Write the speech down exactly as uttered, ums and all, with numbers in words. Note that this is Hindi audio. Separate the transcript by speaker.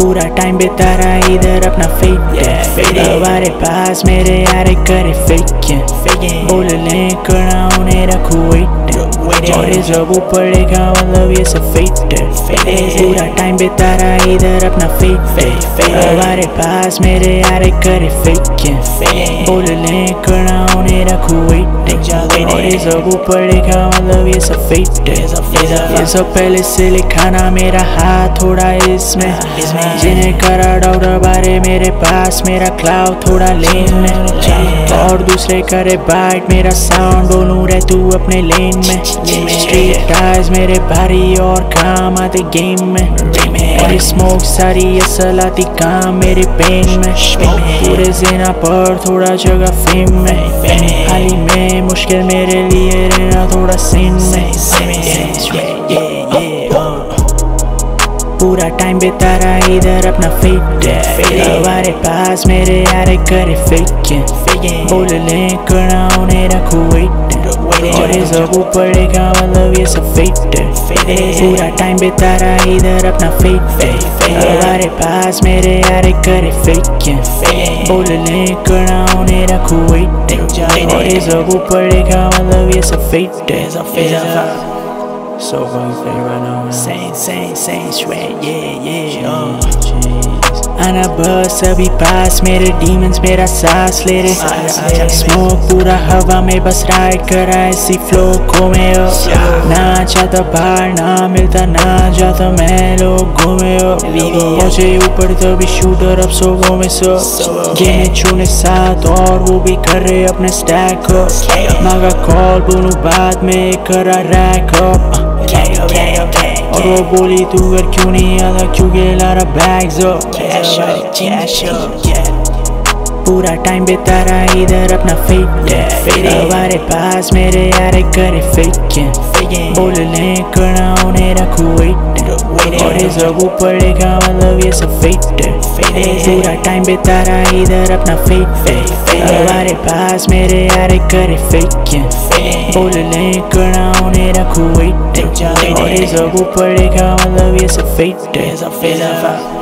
Speaker 1: पूरा टाइम बिता रहा इधर अपना फेट हमारे पास मेरे यारे करे फेकिन बोले ले करना उन्हें रखू waitin और इस अब पड़ेगा मतलब ये सब फेट पूरा टाइम बिता रहा इधर अपना फेट हमारे पास मेरे यारे करे फेकिन बोले ले करना उन्हें रखू waitin और इस अब पड़ेगा मतलब ये सब फेट ये सब पहले से लिखा ना मेरा हाथ थोड़ा इसमें जिन्हें करा डॉक्टर बारे मेरे पास मेरा क्लाउट थोड़ा लेन में और दूसरे करे बाइट मेरा साउंड बोलूं रह तू अपने लेन में स्ट्रीट टाइज मेरे भारी और काम आते गेम में और स्मोक सारी असल आती काम मेरे पेन में पूरे ज़िना पर थोड़ा जगह फेम में हाली में मुश्किल मेरे लिए रहना थोड़ा सीन में पूरा टाइम बिता रहा इधर अपना फेट हमारे पास मेरे यारे करे फेकिन बोले ले करना उन्हें रखू waitin और इस अब पड़ेगा मतलब ये सब फेट पूरा टाइम बिता रहा इधर अपना फेट हमारे पास मेरे यारे करे फेकिन बोले ले करना उन्हें रखू waitin और इस अब पड़ेगा मतलब ये सब fat So going for right now, same, same, same straight, yeah, yeah, uh. आना बस अभी पास मेरे डीमंस मेरा सांस ले रहे स्मोक पूरा हवा में बस राइड करा ऐसी फ्लो को में ना चाहता बाहर ना मिलता ना जाता मैं लोग घूमे पहुंचे ऊपर तभी शूटर अब सोगों में सो गेमे छूने साथ और वो भी कर रहे अपने स्टैक हो मांगा कॉल बोलूं बाद में करा रैक अप और वो बोली तू घर क्यों नहीं आता क्योंकि लारा बैग्स हो पूरा टाइम बिता रहा इधर अपना फेट हमारे पास मेरे यारे करे फेकिन बोले ले करना उन्हें रखू waitin और इस अब पड़ेगा मतलब ये सब फेट पूरा टाइम बिता रहा इधर अपना फेट हमारे पास मेरे यारे करे फेकिन बोले ले करना उन्हें रखू waitin और इस अब पड़ेगा मतलब ये सब फेट